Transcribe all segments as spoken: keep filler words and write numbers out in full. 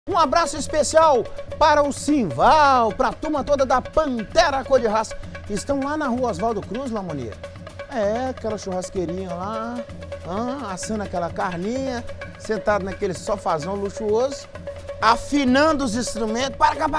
Um abraço especial para o Simval, para a turma toda da Pantera Cor de Raça. Estão lá na rua Oswaldo Cruz, Lamonia. É, aquela churrasqueirinha lá, ah, assando aquela carninha, sentado naquele sofazão luxuoso, afinando os instrumentos.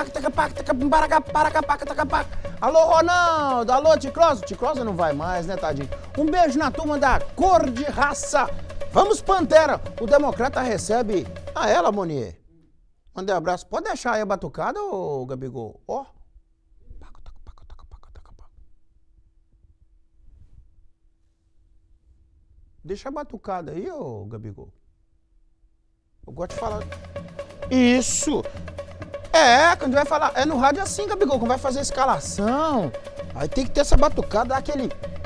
Alô, Ronaldo, alô, Ticrosa. Ticrosa não vai mais, né, tadinho? Um beijo na turma da Cor de Raça. Vamos, Pantera. O Democrata recebe a ela, Monier. Mandei um abraço. Pode deixar aí a batucada, ô Gabigol? Ó. Deixa a batucada aí, ô Gabigol. Eu gosto de falar. Isso! É, quando vai falar. É no rádio assim, Gabigol, quando vai fazer a escalação. Aí tem que ter essa batucada, dá aquele.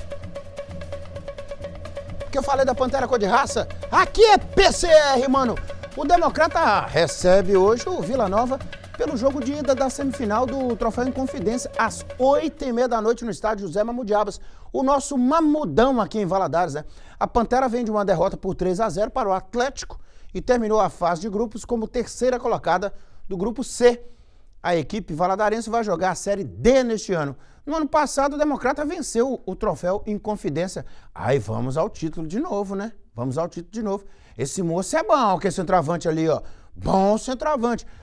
Que eu falei da Pantera Cor de Raça. Aqui é P C R, mano. O Democrata recebe hoje o Vila Nova pelo jogo de ida da semifinal do Troféu Inconfidência, às oito e meia da noite no estádio José Mamudiabas. O nosso mamudão aqui em Valadares, né? A Pantera vem de uma derrota por três a zero para o Atlético e terminou a fase de grupos como terceira colocada do grupo C. A equipe valadarense vai jogar a Série D neste ano. No ano passado, o Democrata venceu o Troféu Inconfidência. Aí vamos ao título de novo, né? Vamos ao título de novo. Esse moço é bom, que é centroavante ali, ó. Bom centroavante.